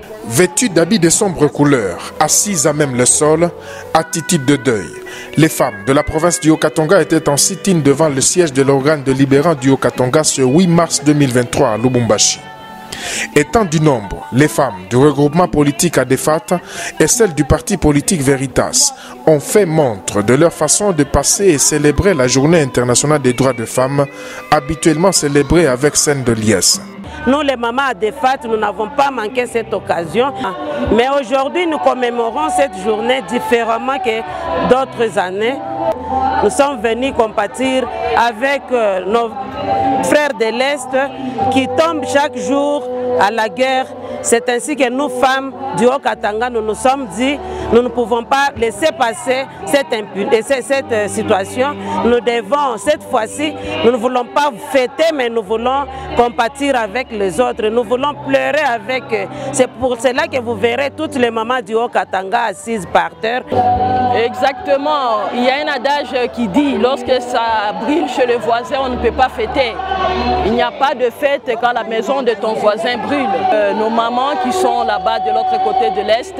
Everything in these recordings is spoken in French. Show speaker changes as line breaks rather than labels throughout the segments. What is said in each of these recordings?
Vêtues d'habits de sombres couleurs, assises à même le sol, attitude de deuil. Les femmes de la province du Haut-Katanga étaient en sit-in devant le siège de l'organe délibérant du Haut-Katanga ce 8 mars 2023 à Lubumbashi. Étant du nombre, les femmes du regroupement politique ADEFAT et celles du parti politique Veritas ont fait montre de leur façon de passer et célébrer la journée internationale des droits de femmes, habituellement célébrée avec scène de liesse.
Nous, les mamans ADEFAT, nous n'avons pas manqué cette occasion. Mais aujourd'hui, nous commémorons cette journée différemment que d'autres années. Nous sommes venus compatir avec nos frères de l'Est qui tombent chaque jour à la guerre. C'est ainsi que nous, femmes du Haut-Katanga, nous nous sommes dit, nous ne pouvons pas laisser passer cette situation. Nous devons, cette fois-ci, nous ne voulons pas fêter, mais nous voulons compatir avec les autres. Nous voulons pleurer avec eux. C'est pour cela que vous verrez toutes les mamans du Haut-Katanga assises par terre.
Exactement. Il y a un adage qui dit, lorsque ça brûle chez le voisin, on ne peut pas fêter. Il n'y a pas de fête quand la maison de ton voisin brûle. Nos mamans qui sont là-bas de l'autre côté de l'Est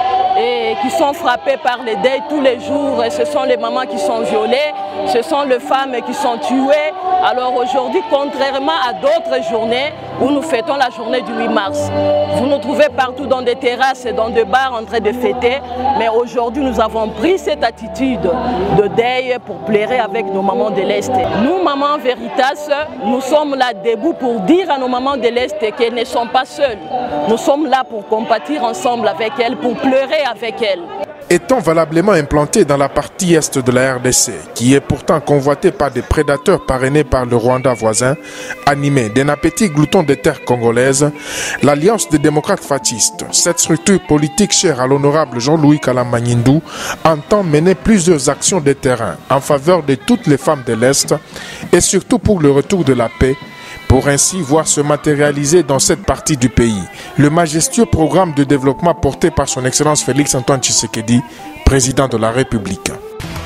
et qui sont frappées par les deuils tous les jours, et ce sont les mamans qui sont violées, ce sont les femmes qui sont tuées. Alors aujourd'hui, contrairement à d'autres journées où nous fêtons la journée du 8 mars, vous nous trouvez partout dans des terrasses et dans des bars en train de fêter, mais aujourd'hui nous avons pris cette attitude de deuil pour pleurer avec nos mamans de l'Est. Nous, mamans Veritas, nous sommes là debout pour dire à nos mamans de l'Est qu'elles ne sont pas seules. Nous sommes là pour compatir ensemble avec elles, pour pleurer avec elles.
Étant valablement implanté dans la partie est de la RDC, qui est pourtant convoitée par des prédateurs parrainés par le Rwanda voisin, animé d'un appétit glouton des terres congolaises, l'Alliance des démocrates fascistes, cette structure politique chère à l'honorable Jean-Louis Kalamanyindou, entend mener plusieurs actions de terrain en faveur de toutes les femmes de l'Est et surtout pour le retour de la paix, pour ainsi voir se matérialiser dans cette partie du pays le majestueux programme de développement porté par son Excellence Félix Antoine Tshisekedi, président de la République.